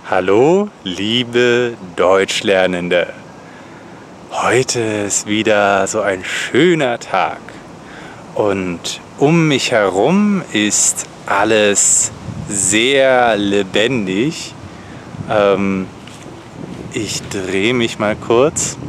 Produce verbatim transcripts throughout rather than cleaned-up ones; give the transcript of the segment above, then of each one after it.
Hallo, liebe Deutschlernende. Heute ist wieder so ein schöner Tag und um mich herum ist alles sehr lebendig. Ähm, ich drehe mich mal kurz.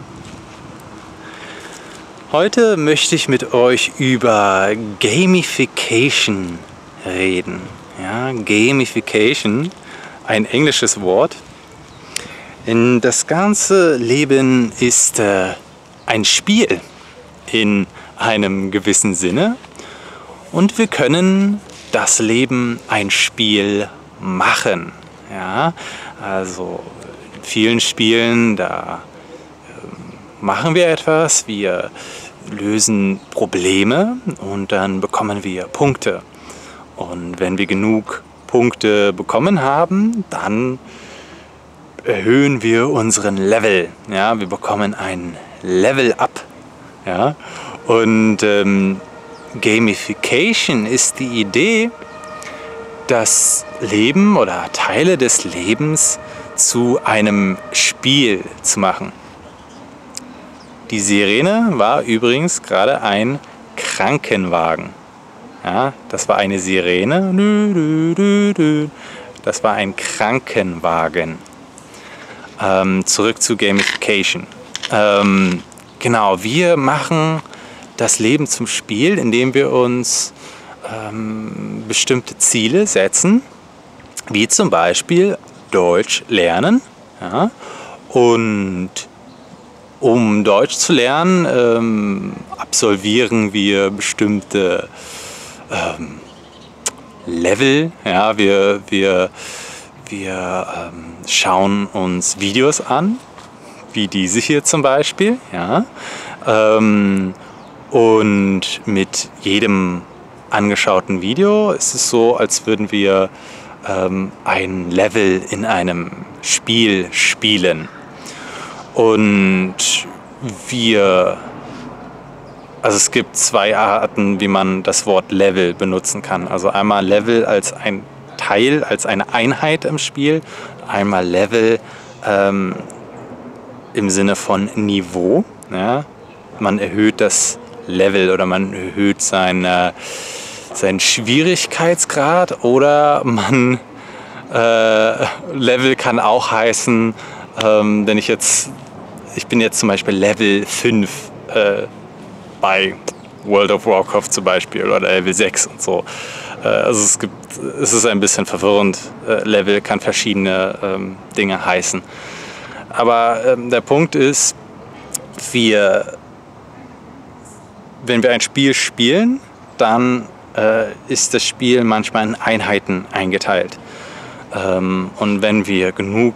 Heute möchte ich mit euch über Gamification reden. Ja, Gamification, ein englisches Wort. Denn das ganze Leben ist äh, ein Spiel in einem gewissen Sinne und wir können das Leben ein Spiel machen. Ja, also in vielen Spielen, da äh, machen wir etwas, wir lösen Probleme und dann bekommen wir Punkte. Und wenn wir genug Punkte bekommen haben, dann erhöhen wir unseren Level. Ja, wir bekommen ein Level Up. Ja, und ähm, Gamification ist die Idee, das Leben oder Teile des Lebens zu einem Spiel zu machen. Die Sirene war übrigens gerade ein Krankenwagen. Ja, das war eine Sirene. Das war ein Krankenwagen. Ähm, zurück zu Gamification. Ähm, genau, wir machen das Leben zum Spiel, indem wir uns ähm, bestimmte Ziele setzen, wie zum Beispiel Deutsch lernen. Ja, und um Deutsch zu lernen, ähm, absolvieren wir bestimmte ähm, Level. Ja, wir, wir, wir ähm, schauen uns Videos an, wie diese hier zum Beispiel. Ja, ähm, und mit jedem angeschauten Video ist es so, als würden wir ähm, ein Level in einem Spiel spielen. Und wir, also es gibt zwei Arten, wie man das Wort Level benutzen kann. Also einmal Level als ein Teil, als eine Einheit im Spiel, einmal Level ähm, im Sinne von Niveau. Ja? Man erhöht das Level oder man erhöht seine, seinen Schwierigkeitsgrad oder man äh, Level kann auch heißen, ähm, wenn ich jetzt Ich bin jetzt zum Beispiel Level fünf äh, bei World of Warcraft zum Beispiel oder Level sechs und so. Äh, also es gibt, es ist ein bisschen verwirrend. Äh, Level kann verschiedene ähm, Dinge heißen. Aber ähm, der Punkt ist, wir, wenn wir ein Spiel spielen, dann äh, ist das Spiel manchmal in Einheiten eingeteilt. Ähm, und wenn wir genug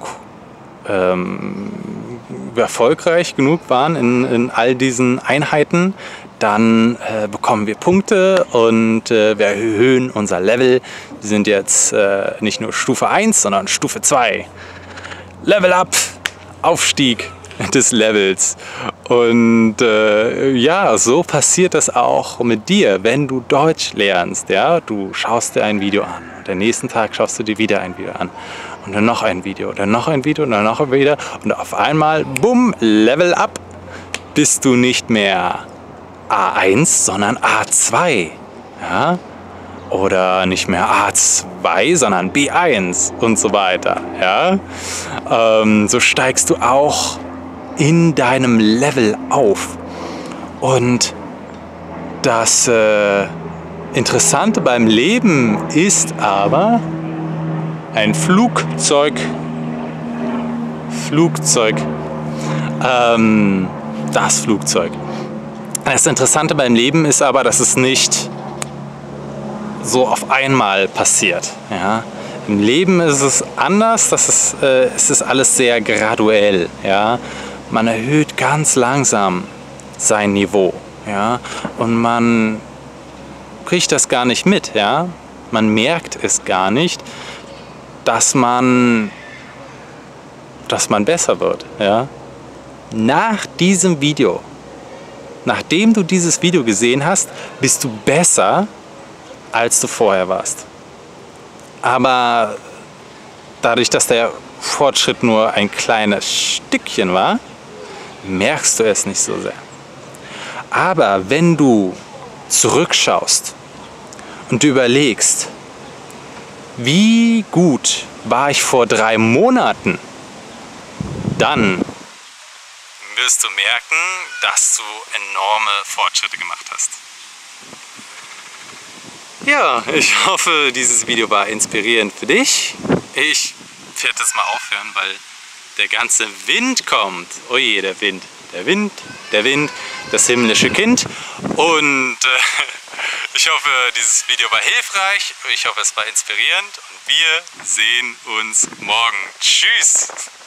ähm, erfolgreich genug waren in, in all diesen Einheiten, dann äh, bekommen wir Punkte und äh, wir erhöhen unser Level. Wir sind jetzt äh, nicht nur Stufe eins, sondern Stufe zwei. Level Up, Aufstieg des Levels. Und äh, ja, so passiert das auch mit dir, wenn du Deutsch lernst. Ja? Du schaust dir ein Video an und am nächsten Tag schaust du dir wieder ein Video an. Und dann noch ein Video, dann noch ein Video, dann noch ein Video. Und auf einmal, bumm, Level Up, bist du nicht mehr A eins, sondern A zwei. Ja? Oder nicht mehr A zwei, sondern B eins und so weiter. Ja? Ähm, so steigst du auch in deinem Level auf. Und das äh, Interessante beim Leben ist aber, ein Flugzeug, Flugzeug, ähm, das Flugzeug. Das Interessante beim Leben ist aber, dass es nicht so auf einmal passiert. Ja? Im Leben ist es anders, das ist, äh, es ist alles sehr graduell. Ja? Man erhöht ganz langsam sein Niveau. Ja? Und man kriegt das gar nicht mit. Ja? Man merkt es gar nicht, dass man, dass man besser wird. Ja? Nach diesem Video, nachdem du dieses Video gesehen hast, bist du besser, als du vorher warst. Aber dadurch, dass der Fortschritt nur ein kleines Stückchen war, merkst du es nicht so sehr. Aber wenn du zurückschaust und du überlegst, wie gut war ich vor drei Monaten, dann wirst du merken, dass du enorme Fortschritte gemacht hast. Ja, ich hoffe, dieses Video war inspirierend für dich. Ich werde das mal aufhören, weil der ganze Wind kommt. Oh je, der Wind, der Wind, der Wind, das himmlische Kind. Und äh, ich hoffe, dieses Video war hilfreich. Ich hoffe, es war inspirierend. Und wir sehen uns morgen. Tschüss!